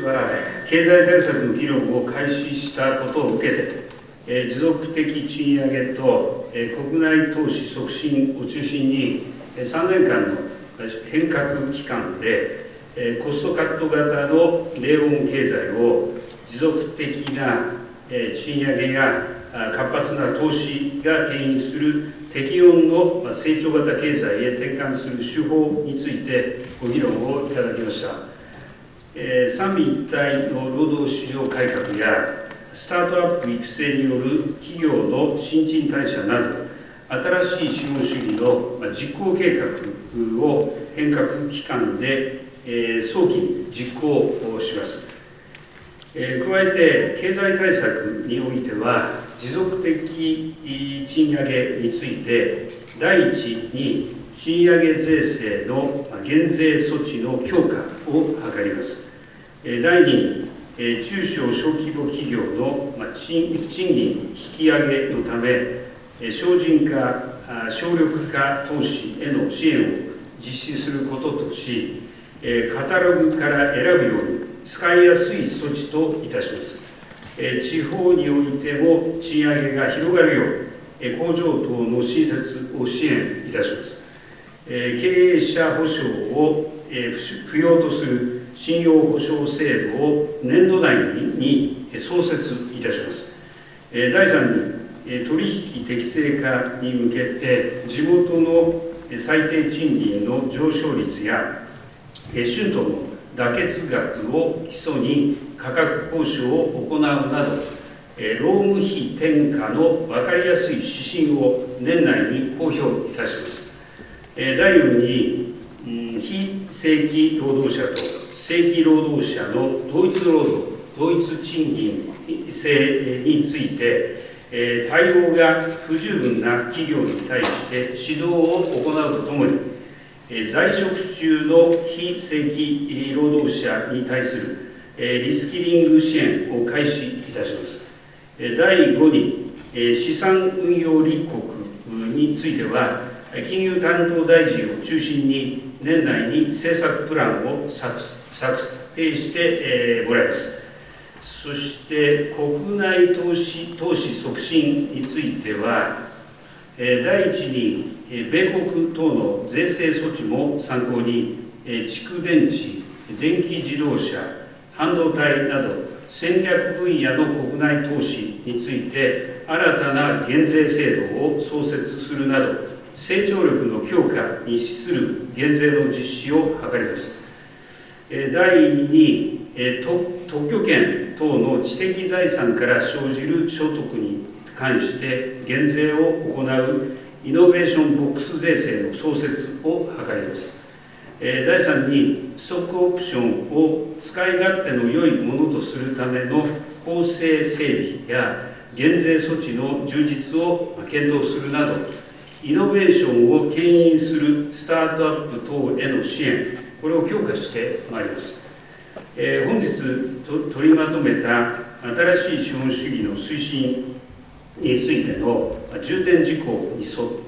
は、経済対策の議論を開始したことを受けて、持続的賃上げと国内投資促進を中心に、3年間の変革期間で、コストカット型のレオン経済を持続的な賃上げや活発な投資が牽引する適温の成長型経済へ転換する手法についてご議論をいただきました。三位一体の労働市場改革やスタートアップ育成による企業の新陳代謝など、新しい資本主義の実行計画を変革期間で早期に実行します。加えて、経済対策においては、持続的賃上げについて、第一に賃上げ税制の減税措置の強化を図ります。第二に、中小小規模企業の賃金引き上げのため、省人化、省力化投資への支援を実施することとし、カタログから選ぶように使いやすい措置といたします。地方においても賃上げが広がるよう、工場等の新設を支援いたします。経営者保証を不要とする信用保証制度を年度内に創設いたします。第三に、取引適正化に向けて、地元の最低賃金の上昇率や、春闘の妥結額を基礎に価格交渉を行うなど、労務費転嫁の分かりやすい指針を年内に公表いたします。第4に、非正規労働者と正規労働者の同一労働、同一賃金制について、対応が不十分な企業に対して指導を行うとともに、在職中の非正規労働者に対するリスキリング支援を開始いたします。第5に、資産運用立国については、金融担当大臣を中心に年内に政策プランを策定してもらいます。そして国内投資促進については、第一に米国等の税制措置も参考に、蓄電池、電気自動車、半導体など戦略分野の国内投資について新たな減税制度を創設するなど、成長力の強化に資する減税の実施を図ります。第2に、特許権等の知的財産から生じる所得に関して減税を行うイノベーションボックス税制の創設を図ります。第3に、ストックオプションを使い勝手の良いものとするための法制整備や減税措置の充実を検討するなど、イノベーションを牽引するスタートアップ等への支援、これを強化してまいります。本日取りまとめた新しい資本主義の推進についての重点事項に沿って、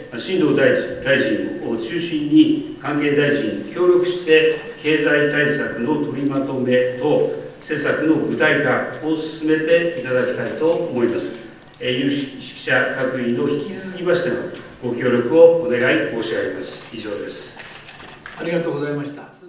新藤大臣を中心に関係大臣に協力して経済対策の取りまとめと施策の具体化を進めていただきたいと思います。有識者各位の引き続きましてのご協力をお願い申し上げます。以上です。 ありがとうございました。